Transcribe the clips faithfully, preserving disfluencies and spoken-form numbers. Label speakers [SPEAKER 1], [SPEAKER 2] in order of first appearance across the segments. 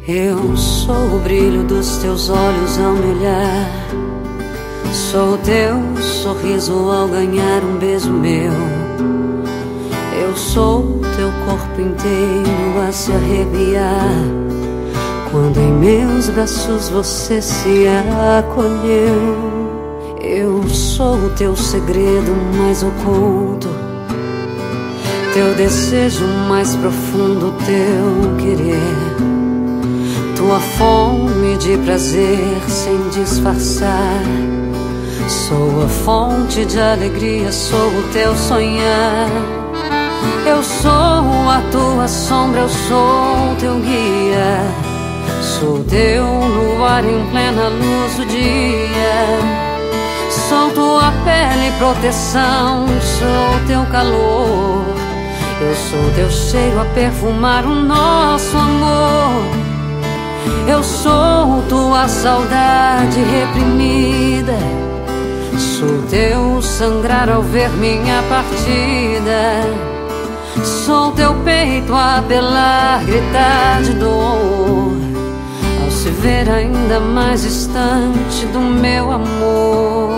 [SPEAKER 1] Eu sou o brilho dos teus olhos ao me olhar, sou o teu sorriso ao ganhar um beijo meu. Eu sou o teu corpo inteiro a se arrepiar quando em meus braços você se acolheu. Eu sou o teu segredo mais oculto, teu desejo mais profundo, teu querer, tua fome de prazer sem disfarçar. Sou a fonte de alegria, sou o teu sonhar. Eu sou a tua sombra, eu sou o teu guia, sou teu luar em plena luz do dia. Sou tua pele e proteção, sou teu calor. Eu sou teu cheiro a perfumar o nosso amor. Eu sou tua saudade reprimida, sou teu sangrar ao ver minha partida. Sou teu peito a apelar, gritar de dor ao se ver ainda mais distante do meu amor.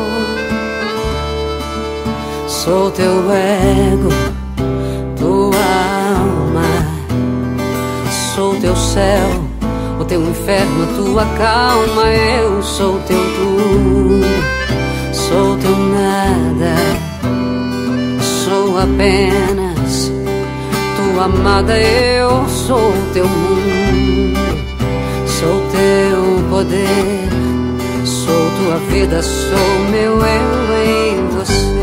[SPEAKER 1] Sou teu ego, tua alma, sou teu céu, o teu inferno, tua calma. Eu sou teu tudo, sou teu nada, sou apenas tua amada. Eu sou teu mundo, sou teu poder, sou tua vida, sou meu eu em você.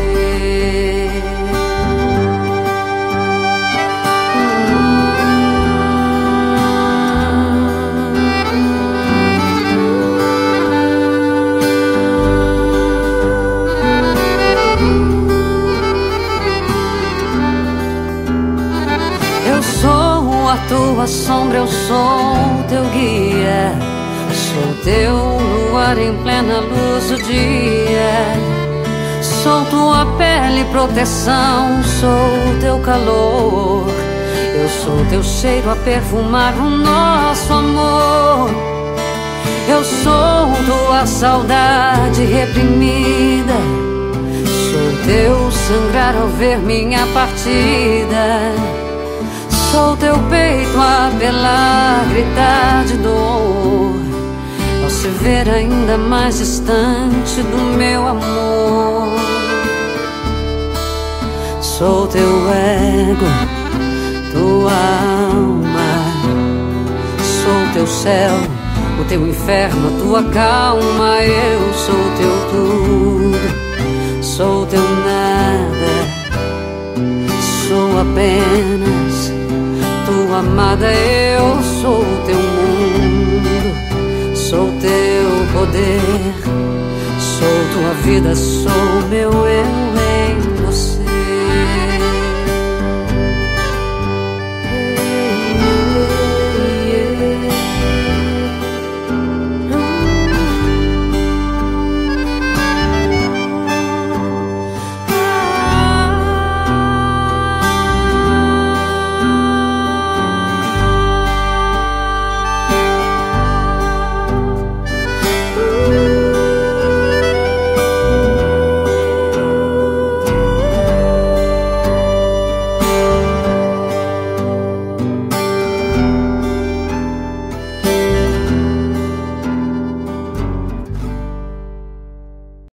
[SPEAKER 1] Eu sou a tua sombra, eu sou teu guia, sou teu luar em plena luz do dia. Sou tua pele e proteção, sou teu calor. Eu sou teu cheiro a perfumar o nosso amor. Eu sou tua saudade reprimida, sou teu sangrar ao ver minha partida. Sou teu peito a apelar, gritar de dor ao se ver ainda mais distante do meu amor. Sou teu ego, tua alma, sou teu céu, o teu inferno, a tua calma. Eu sou teu tudo, sou teu nada, sou apenas tua amada. Eu sou teu mundo, sou teu poder, sou tua vida, sou meu eu